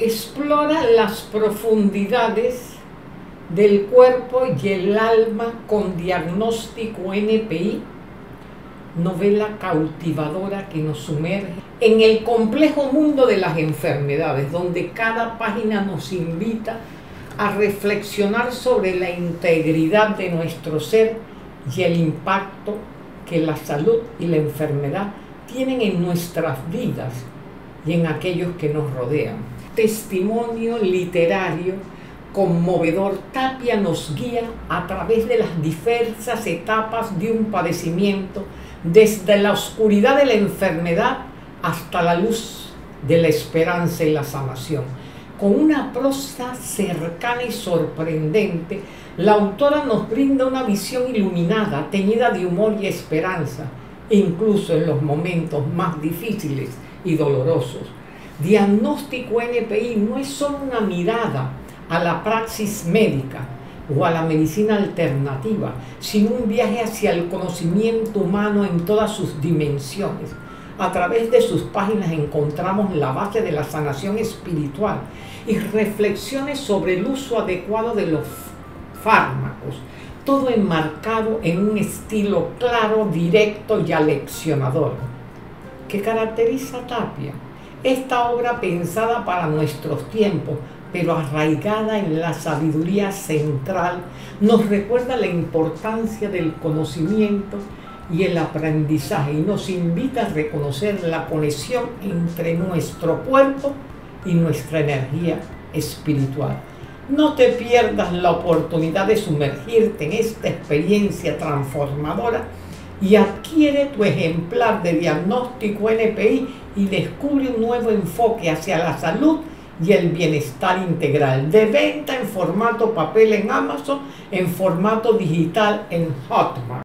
explora las profundidades del cuerpo y el alma con diagnóstico NPI, novela cautivadora que nos sumerge en el complejo mundo de las enfermedades, donde cada página nos invita a reflexionar sobre la integridad de nuestro ser y el impacto que la salud y la enfermedad tienen en nuestras vidas y en aquellos que nos rodean. Testimonio literario conmovedor, Tapia nos guía a través de las diversas etapas de un padecimiento, desde la oscuridad de la enfermedad hasta la luz de la esperanza y la sanación. Con una prosa cercana y sorprendente, la autora nos brinda una visión iluminada, teñida de humor y esperanza, incluso en los momentos más difíciles y dolorosos. Diagnóstico NPI no es solo una mirada a la praxis médica o a la medicina alternativa, sino un viaje hacia el conocimiento humano en todas sus dimensiones. A través de sus páginas encontramos la base de la sanación espiritual y reflexiones sobre el uso adecuado de los fármacos, todo enmarcado en un estilo claro, directo y aleccionador. ¿Qué caracteriza a Tapia? Esta obra pensada para nuestros tiempos, pero arraigada en la sabiduría central, nos recuerda la importancia del conocimiento y el aprendizaje y nos invita a reconocer la conexión entre nuestro cuerpo y nuestra energía espiritual. No te pierdas la oportunidad de sumergirte en esta experiencia transformadora y adquiere tu ejemplar de Diagnóstico NPI y descubre un nuevo enfoque hacia la salud y el bienestar integral. De venta en formato papel en Amazon, en formato digital en Hotmart.